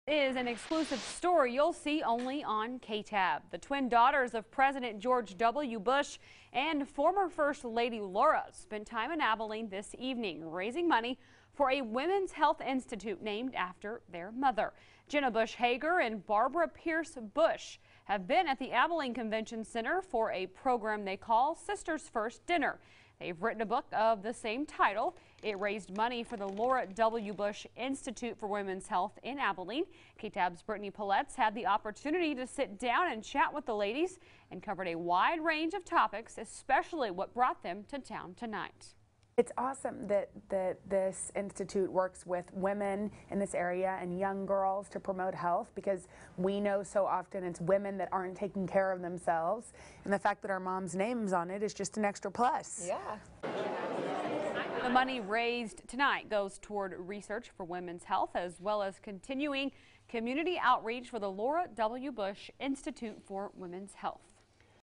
Is an exclusive story you'll see only on KTAB. The twin daughters of President George W. Bush and former First Lady Laura spent time in Abilene this evening raising money for a women's health institute named after their mother. Jenna Bush Hager and Barbara Pierce Bush have been at the Abilene Convention Center for a program they call Sisters First Dinner. They've written a book of the same title. It raised money for the Laura W. Bush Institute for Women's Health in Abilene. KTAB's Brittany Pauletz had the opportunity to sit down and chat with the ladies and covered a wide range of topics, especially what brought them to town tonight. It's awesome that this institute works with women in this area and young girls to promote health, because we know so often it's women that aren't taking care of themselves, and the fact that our mom's name's on it is just an extra plus. Yeah. The money raised tonight goes toward research for women's health, as well as continuing community outreach for the Laura W. Bush Institute for Women's Health.